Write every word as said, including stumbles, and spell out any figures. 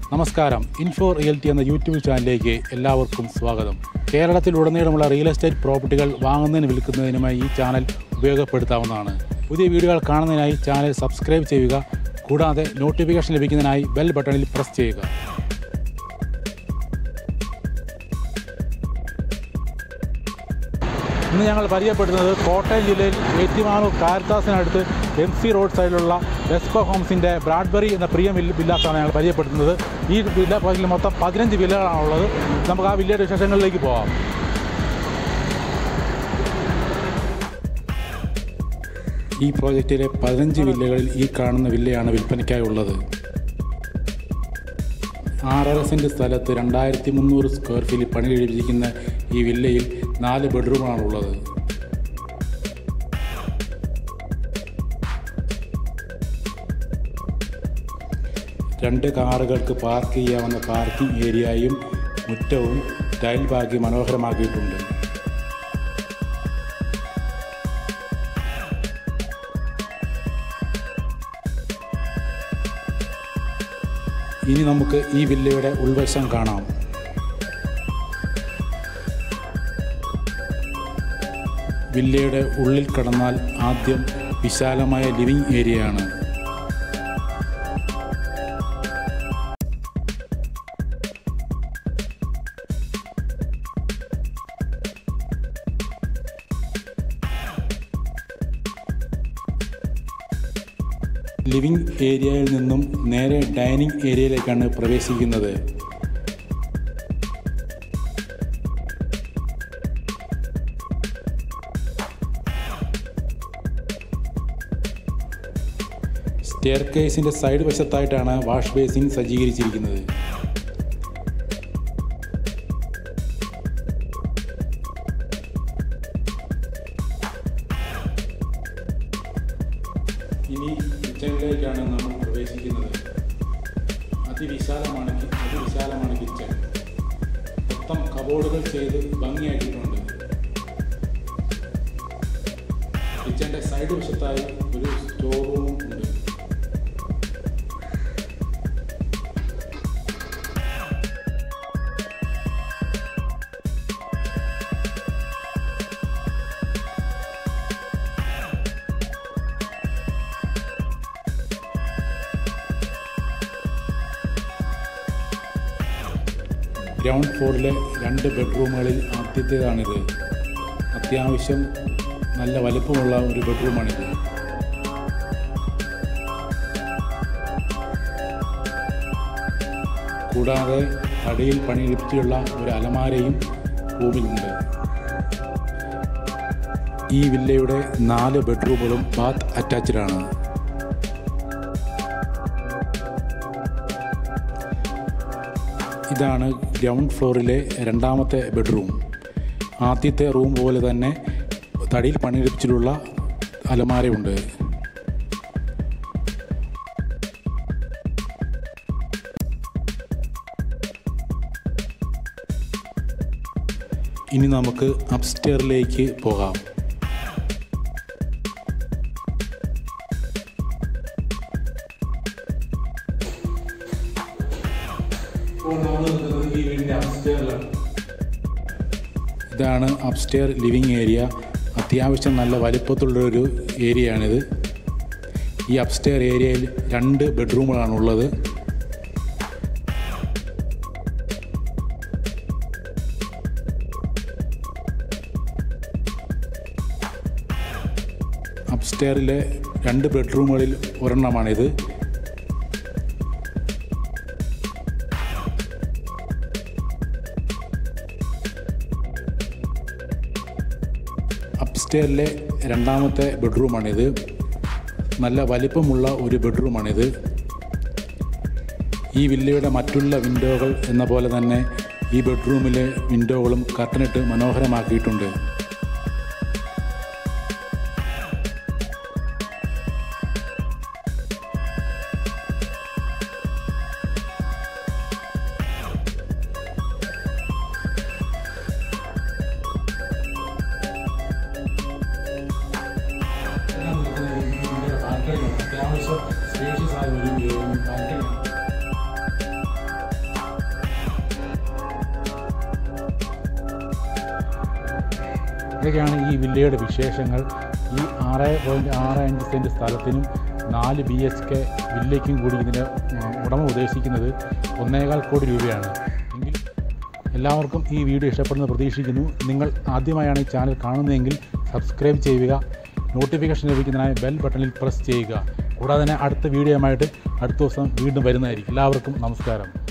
നമസ്കാരം. Info realty എന്ന YouTube ചാനലിലേക്ക് എല്ലാവർക്കും സ്വാഗതം. കേരളത്തിലുടനീളമുള്ള റിയൽ എസ്റ്റേറ്റ് പ്രോപ്പർട്ടികൾ വാങ്ങുന്നതിന് വിൽക്കുന്നതിനുമായി ഈ ചാനൽ ഉപയോഗപ്പെടുത്താവുന്നതാണ്. പുതിയ വീഡിയോകൾ കാണുന്നതിനായി ചാനൽ സബ്സ്ക്രൈബ് ചെയ്യുക. കൂടാതെ നോട്ടിഫിക്കേഷൻ ലഭിക്കുന്നതിനായി ബെൽ ബട്ടണിൽ പ്രസ് ചെയ്യുക. ഇന്ന് ഞങ്ങൾ പരിചയപ്പെടുന്നത് കോട്ടയം ജില്ലയിൽ ഏറ്റുമാനൂർ കാരിത്താസിനടുത്ത് എം സി റോഡ് സൈഡിലുള്ള വെസ്കോ ഹോംസിൻ്റെ ബ്രാഡ്ബറി എന്ന പ്രിയം വില്ലാസാണ് ഞങ്ങൾ പരിചയപ്പെടുത്തുന്നത്. ഈ വില്ല പ്രോജക്റ്റിൽ മൊത്തം പതിനഞ്ച് വില്ലകളാണുള്ളത്. നമുക്ക് ആ വില്ലയുടെ വിശേഷങ്ങളിലേക്ക് പോകാം. ഈ പ്രോജക്റ്റിലെ പതിനഞ്ച് വില്ലകളിൽ ഈ കാണുന്ന വില്ലയാണ് വിൽപ്പനയ്ക്കായുള്ളത്. ആറര സെൻറ്റ് സ്ഥലത്ത് രണ്ടായിരത്തി മുന്നൂറ് സ്ക്വയർ ഫീറ്റ് പണി കഴിപ്പിച്ചിരിക്കുന്ന ഈ വില്ലയിൽ നാല് ബെഡ്റൂമാണുള്ളത്. രണ്ട് കാറുകൾക്ക് പാർക്ക് ചെയ്യാവുന്ന പാർക്കിംഗ് ഏരിയയും മുറ്റവും ടൈൽ പാകി മനോഹരമാക്കിയിട്ടുണ്ട്. ഇനി നമുക്ക് ഈ വില്ലയുടെ ഉൾവശം കാണാം. വില്ലയുടെ ഉള്ളിൽ കടന്നാൽ ആദ്യം വിശാലമായ ലിവിംഗ് ഏരിയയാണ്. ലിവിംഗ് ഏരിയയിൽ നിന്നും നേരെ ഡൈനിങ് ഏരിയയിലേക്കാണ് പ്രവേശിക്കുന്നത്. സ്റ്റെയർ കേസിൻ്റെ സൈഡ് വശത്തായിട്ടാണ് വാഷ് ബേസിൻ സജ്ജീകരിച്ചിരിക്കുന്നത്. ഇനി കിച്ചണിലേക്കാണ് നമ്മൾ പ്രവേശിക്കുന്നത്. അതിവിശാലമാണ് അതിവിശാലമാണ് കിച്ചൺ. മൊത്തം കബോർഡുകൾ ചെയ്ത് ഭംഗിയാക്കിയിട്ടുണ്ട്. കിച്ചൻ്റെ സൈഡ് വശത്തായി ഒരു സ്റ്റോർ റൂമും ഉണ്ട്. ഗ്രൗണ്ട് ഫ്ലോറിലെ രണ്ട് ബെഡ്റൂമുകളിൽ ആദ്യത്തേതാണിത്. അത്യാവശ്യം നല്ല വലുപ്പമുള്ള ഒരു ബെഡ്റൂമാണിത്. കൂടാതെ കടയിൽ പണിയെടുത്തിയുള്ള ഒരു അലമാരയും റൂമിലുണ്ട്. ഈ വില്ലയുടെ നാല് ബെഡ്റൂമുകളും ബാത്ത് അറ്റാച്ച്ഡാണ്. ഇതാണ് ഗ്രൗണ്ട് ഫ്ലോറിലെ രണ്ടാമത്തെ ബെഡ്റൂം. ആദ്യത്തെ റൂം പോലെ തന്നെ തടിയിൽ പണിയെടുപ്പിച്ചിട്ടുള്ള അലമാരയുണ്ട്. ഇനി നമുക്ക് അപ്സ്റ്റെയറിലേക്ക് പോകാം. ഇതാണ് അപ്സ്റ്റെയർ ലിവിംഗ് ഏരിയ. അത്യാവശ്യം നല്ല വലിപ്പത്തിലുള്ളൊരു ഏരിയയാണിത്. ഈ അപ്സ്റ്റെയർ ഏരിയയിൽ രണ്ട് ബെഡ്റൂമുകളാണുള്ളത്. അപ്സ്റ്റെയറിലെ രണ്ട് ബെഡ്റൂമുകളിൽ ഒരെണ്ണമാണിത്. അപ്സ്റ്റെയറിലെ രണ്ടാമത്തെ ബെഡ്റൂമാണിത്. നല്ല വലിപ്പമുള്ള ഒരു ബെഡ്റൂമാണിത്. ഈ വില്ലയുടെ മറ്റുള്ള വിൻഡോകൾ എന്ന പോലെ തന്നെ ഈ ബെഡ്റൂമിലെ വിൻഡോകളും കർട്ടനിട്ട് മനോഹരമാക്കിയിട്ടുണ്ട്. അത്യാവശ്യം സ്പേഷ്യസ് ആയ ഒരു ബാൽക്കണിയാണ്. ഇതൊക്കെയാണ് ഈ വില്ലയുടെ വിശേഷങ്ങൾ. ഈ ആറ് പോയിൻറ്റ് ആറ് അഞ്ച് സെൻറ്റ് സ്ഥലത്തിനും നാല് ബി എച്ച് കെ വില്ലയ്ക്കും കൂടി ഇതിൻ്റെ ഉടമ ഉദ്ദേശിക്കുന്നത് ഒന്നേകാൽ കോടി രൂപയാണ്. എങ്കിൽ എല്ലാവർക്കും ഈ വീഡിയോ ഇഷ്ടപ്പെടുന്ന പ്രതീക്ഷിക്കുന്നു. നിങ്ങൾ ആദ്യമായാണ് ഈ ചാനൽ കാണുന്നതെങ്കിൽ സബ്സ്ക്രൈബ് ചെയ്യുക, നോട്ടിഫിക്കേഷൻ ലഭിക്കുന്നതിനായി ബെൽ ബട്ടണിൽ പ്രസ് ചെയ്യുക. കൂടാതെ തന്നെ അടുത്ത വീഡിയോയുമായിട്ട് അടുത്ത ദിവസം വീണ്ടും വരുന്നതായിരിക്കും. എല്ലാവർക്കും നമസ്കാരം.